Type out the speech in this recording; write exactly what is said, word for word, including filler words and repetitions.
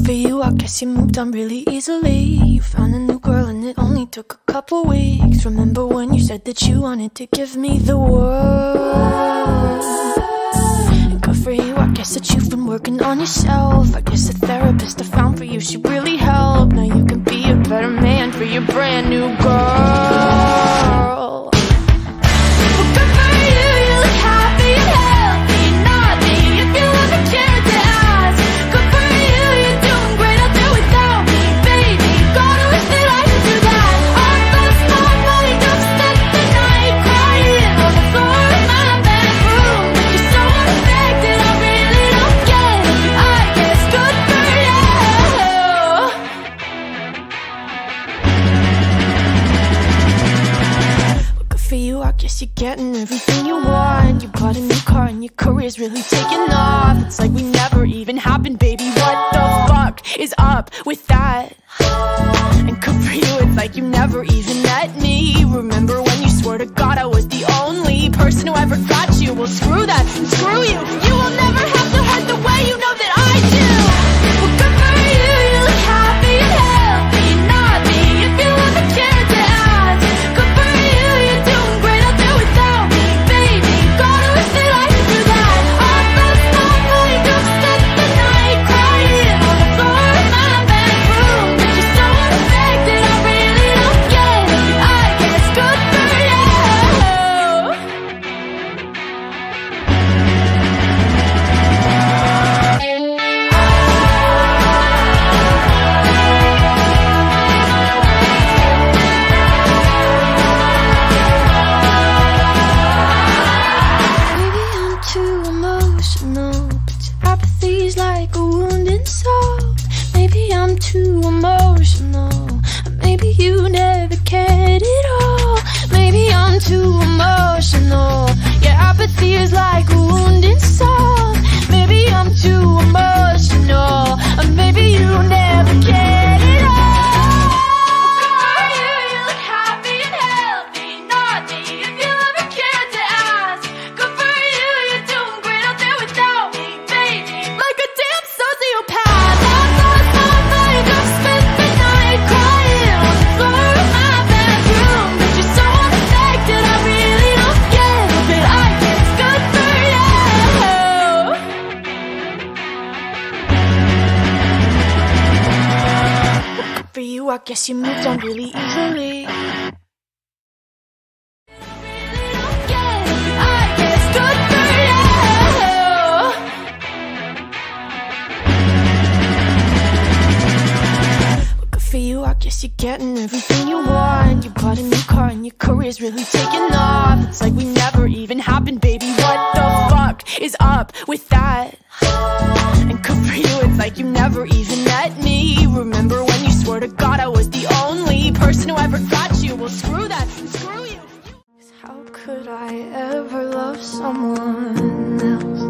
good for you, I guess you moved on really easily. You found a new girl and it only took a couple weeks. Remember when you said that you wanted to give me the world? And good for you, I guess that you've been working on yourself. I guess the therapist I found for you, she really helped. Now you can be a better man for your brand new girl. You're getting everything you want. You bought a new car and your career's really taking off. It's like we never even happened, baby. What the fuck is up with that? And good for you, it's like you never even met me. Remember when you swore to God I was the only person who ever got you? Well, screw that and screw you. You will never have to hurt the way you know that I do. Well, good for you, you look happy and healthy. Not me, if you ever cared to ask. Good for you, you're doing great. I guess you moved on really easily. For you, I guess you're getting everything you want. You bought a new car and your career's really taking off. It's like we never even happened, baby. What the fuck is up with that? And good for you, it's like you never even met me. Remember when you swore to God I was the only person who ever got you? Well, screw that and screw you. How could I ever love someone else?